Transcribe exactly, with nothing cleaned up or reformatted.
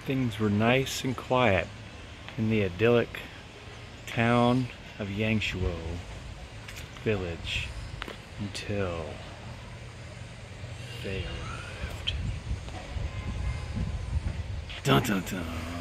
things were nice and quiet in the idyllic town of Yangshuo Village until they arrived. Dun dun dun.